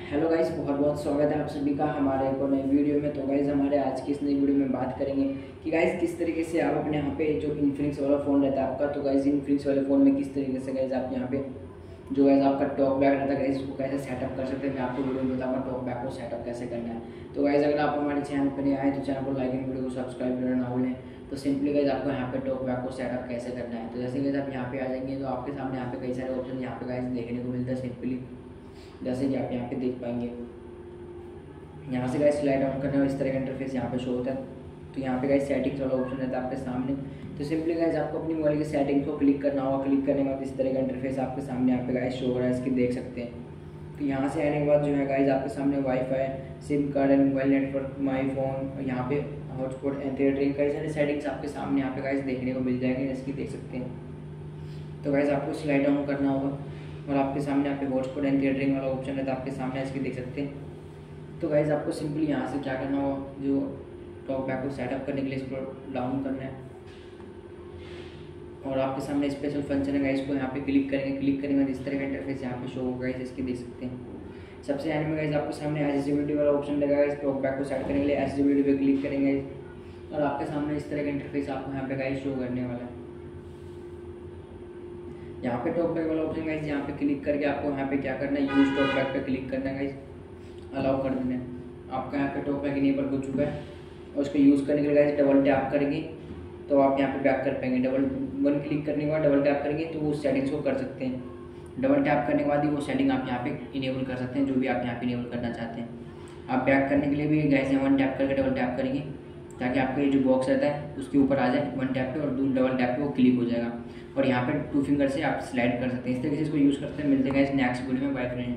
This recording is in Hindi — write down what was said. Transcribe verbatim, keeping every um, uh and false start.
हेलो गाइस, बहुत बहुत स्वागत है आप सभी का हमारे एक और नई वीडियो में। तो गाइस हमारे आज की इस नई वीडियो में बात करेंगे कि गाइस किस तरीके से आप अपने यहाँ पे जो इन्फिनिक्स वाला फ़ोन रहता है आपका, तो गाइस इन्फिनिक्स वाले फ़ोन में किस तरीके से गाइस आप यहाँ पे जो गाइस आपका टॉक बैक रहता है गाइस उसको कैसे सेटअप कर सकते हैं। मैं आपको वीडियो में बताऊँगा टॉक बैक को सेटअप कैसे करना है। तो गाइस अगर आप हमारे चैनल पर आए तो चैनल को लाइक एंड वीडियो को सब्सक्राइब करना ना भूलें। तो सिंपली गाइस आपको यहाँ पे टॉक बैक को सेटअप कैसे करना है। तो जैसे गाइस आप यहाँ पे आ जाएंगे तो आपके सामने यहाँ पे कई सारे ऑप्शन यहाँ पे गाइस देखने को मिलता है सिंपली, जैसे कि आप यहाँ पे देख पाएंगे। यहाँ से गाइस स्लाइड डाउन करना है, इस तरह का इंटरफेस यहाँ पे शो होता है। तो यहाँ पे गाइस सेटिंग्स वाला ऑप्शन रहता है आपके सामने। तो सिंपली गाइस आपको अपनी मोबाइल की सेटिंग्स को क्लिक करना होगा। क्लिक करने के बाद इस तरह का इंटरफेस आपके सामने यहाँ पे गाइस शो हो रहा है, इसकी देख सकते हैं। तो यहाँ से आने के बाद जो है गाइस आपके सामने wifi, sim card and mobile network, my phone, और यहाँ पे हॉटस्पॉट एंड थिएटरिंग, कई सारे सेटिंग्स आपके सामने यहाँ पे गाइस देखने को मिल जाएंगे, इसकी देख सकते हैं। तो गाइस आपको स्लाइड डाउन करना होगा और आपके सामने यहाँ पे हॉटस्पॉट एंड थिएटरिंग वाला ऑप्शन रहता है आपके सामने, इसकी देख सकते हैं। तो गाइज़ आपको सिंपली यहाँ से क्या करना होगा, जो टॉक बैक को सेटअप करने के लिए इसको डाउन करना है और आपके सामने स्पेशल फंक्शन है गाइस, इसको यहाँ पे क्लिक करेंगे। क्लिक करने के बाद इस तरह का इंटरफेस यहाँ पे शो होगा गाइस, इसकी देख सकते हैं। सबसे एंड में गाइस आपके सामने एलिजिबिलिटी वाला ऑप्शन लगेगा। इस टॉक बैक को सेट करने के लिए एलिजिबिलिटी पे क्लिक करेंगे और आपके सामने इस तरह का इंटरफेस आपको यहाँ पे गाइस शो करने वाला है। यहाँ पे टॉक बैक वाला ऑप्शन गाइस यहाँ पे क्लिक करके आपको यहाँ पे क्या करना है, यूज टॉक बैक पे क्लिक करना है गाइस, अलाउ कर देना है। आपका यहाँ पे टॉक बैक इनेबल हो चुका है और उसको यूज़ करने के लिए गाइस डबल टैप करेंगे तो आप यहाँ पे बैक कर पाएंगे। डबल वन क्लिक करने के बाद डबल टैप करेंगे तो वो सेटिंग्स को कर सकते हैं। डबल टैप करने के बाद ही वो सेटिंग आप यहाँ पे इनेबल कर सकते हैं, जो भी आप यहाँ पे इनेबल करना चाहते हैं। आप बैक करने के लिए भी गाइस वन टैप करके डबल टैप करेंगे ताकि आपका ये जो बॉक्स रहता है उसके ऊपर आ जाए वन टैप पे, और डबल टैप पे वो क्लिक हो जाएगा और यहाँ पे टू फिंगर से आप स्लाइड कर सकते हैं। इस तरीके से इसको यूज़ करते हैं। मिलते हैं गाइस नेक्स्ट वीडियो में। Bye friend.